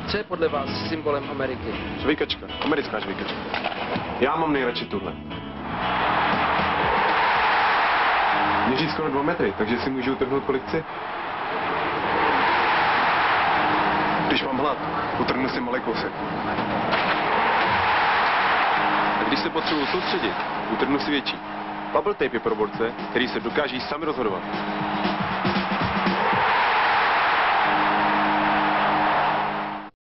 Co je podle vás symbolem Ameriky? Žvejkačka, americká žvejkačka. Já mám nejradši tuhle. Měří skoro 2 metry, takže si můžu utrhnout kolik chci. Když mám hlad, utrhnu si malý kousek. A když se potřebuji soustředit, utrhnu si větší. Bubble tape je pro borce, který se dokáží sami rozhodovat.